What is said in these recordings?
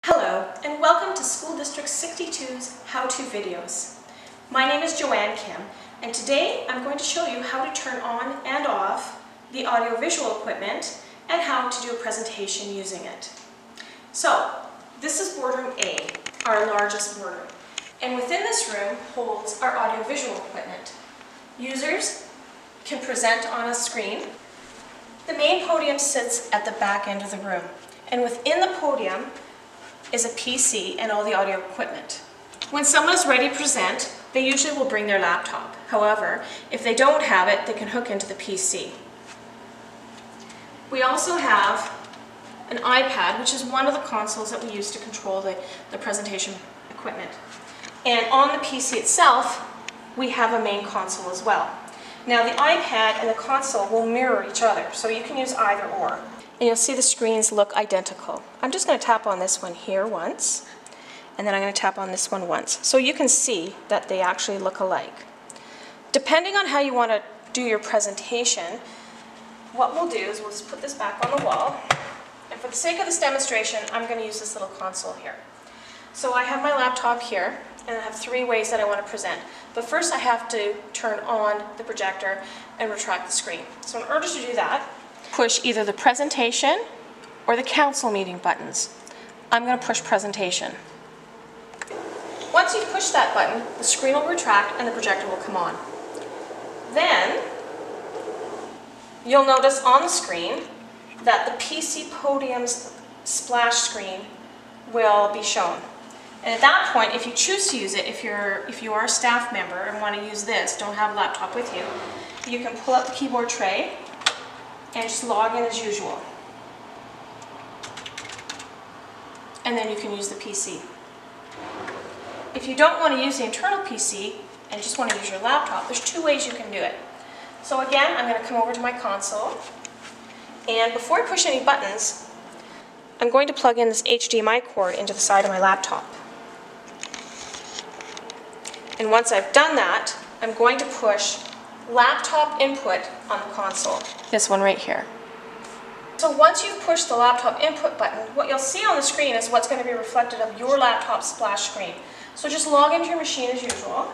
Hello, and welcome to School District 62's How-To Videos. My name is Joanne Kim, and today I'm going to show you how to turn on and off the audiovisual equipment and how to do a presentation using it. So, this is boardroom A, our largest boardroom, and within this room holds our audiovisual equipment. Users can present on a screen. The main podium sits at the back end of the room, and within the podium is a PC and all the audio equipment. When someone is ready to present, they usually will bring their laptop. However, if they don't have it, they can hook into the PC. We also have an iPad, which is one of the consoles that we use to control the presentation equipment. And on the PC itself, we have a main console as well. Now the iPad and the console will mirror each other, so you can use either or. And you'll see the screens look identical. I'm just going to tap on this one here once, and then I'm going to tap on this one once. So you can see that they actually look alike. Depending on how you want to do your presentation, what we'll do is we'll just put this back on the wall. And for the sake of this demonstration, I'm going to use this little console here. So I have my laptop here, and I have three ways that I want to present. But first I have to turn on the projector and retract the screen. So in order to do that, push either the presentation or the council meeting buttons. I'm going to push presentation. Once you push that button, the screen will retract and the projector will come on. Then you'll notice on the screen that the PC podium's splash screen will be shown. And at that point, if you choose to use it, if you are a staff member and want to use this, don't have a laptop with you, you can pull up the keyboard tray and just log in as usual. And then you can use the PC. If you don't want to use the internal PC and just want to use your laptop, there's two ways you can do it. So again, I'm going to come over to my console, and before I push any buttons, I'm going to plug in this HDMI cord into the side of my laptop. And once I've done that, I'm going to push laptop input on the console. This one right here. So once you've pushed the laptop input button, what you'll see on the screen is what's going to be reflected of your laptop splash screen. So just log into your machine as usual.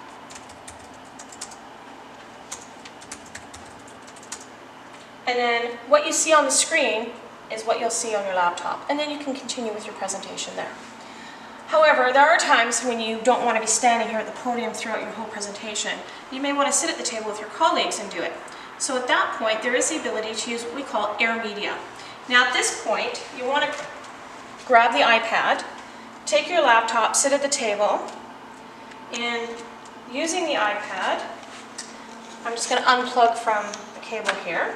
And then what you see on the screen is what you'll see on your laptop. And then you can continue with your presentation there. However, there are times when you don't want to be standing here at the podium throughout your whole presentation. You may want to sit at the table with your colleagues and do it. So at that point, there is the ability to use what we call air media. Now at this point, you want to grab the iPad, take your laptop, sit at the table, and using the iPad, I'm just going to unplug from the cable here.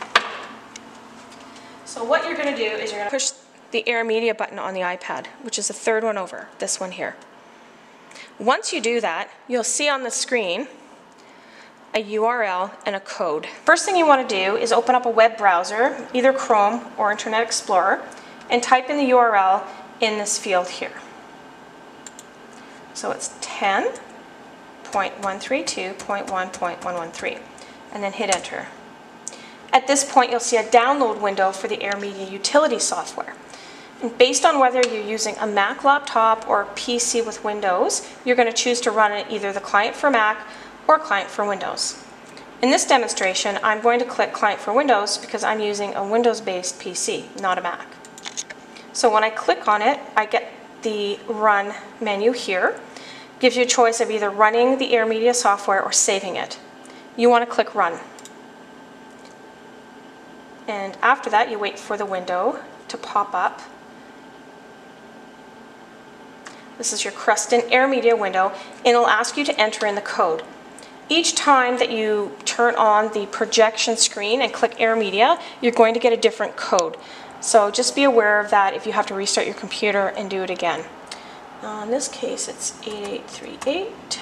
So what you're going to do is you're going to push the Air Media button on the iPad, which is the third one over, this one here. Once you do that, you'll see on the screen a URL and a code. First thing you want to do is open up a web browser, either Chrome or Internet Explorer, and type in the URL in this field here. So it's 10.132.1.113, and then hit enter. At this point, you'll see a download window for the Air Media utility software. And based on whether you're using a Mac laptop or a PC with Windows, you're going to choose to run it either the client for Mac or client for Windows. In this demonstration, I'm going to click client for Windows because I'm using a Windows-based PC, not a Mac. So when I click on it, I get the Run menu here. It gives you a choice of either running the Air Media software or saving it. You want to click Run. And after that, you wait for the window to pop up. This is your Cruston Air Media window, and it'll ask you to enter in the code. Each time that you turn on the projection screen and click Air Media, you're going to get a different code. So just be aware of that if you have to restart your computer and do it again. In this case, it's 8838.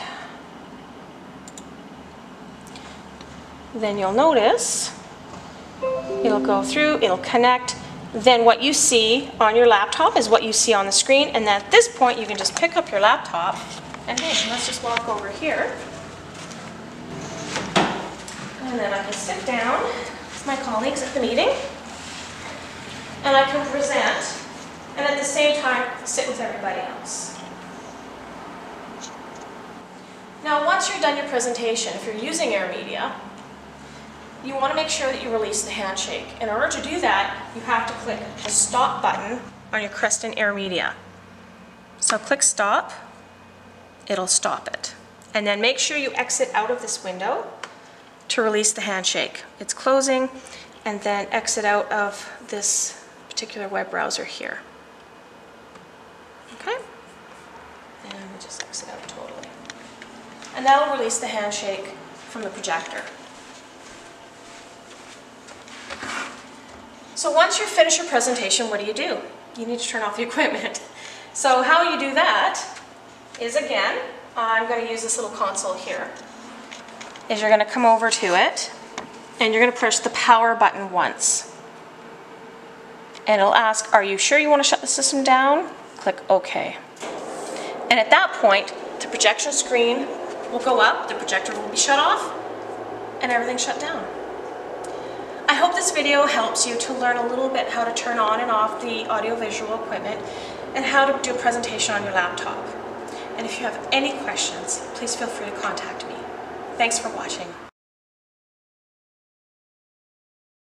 Then you'll notice it'll go through, it'll connect. Then what you see on your laptop is what you see on the screen, and then at this point you can just pick up your laptop and hey, let's just walk over here. And then I can sit down with my colleagues at the meeting and I can present and at the same time sit with everybody else. Now once you're done your presentation, if you're using AirMedia, you want to make sure that you release the handshake. In order to do that, you have to click the stop button on your Creston AirMedia. So click stop, it'll stop it. And then make sure you exit out of this window to release the handshake. It's closing, and then exit out of this particular web browser here. Okay? And we just exit out totally. And that'll release the handshake from the projector. So once you finish your presentation, what do? You need to turn off the equipment. So how you do that is, again, I'm going to use this little console here, is you're going to come over to it, and you're going to push the power button once. And it'll ask, are you sure you want to shut the system down? Click OK. And at that point, the projection screen will go up, the projector will be shut off, and everything shut down. I hope this video helps you to learn a little bit how to turn on and off the audiovisual equipment and how to do a presentation on your laptop. And if you have any questions, please feel free to contact me. Thanks for watching.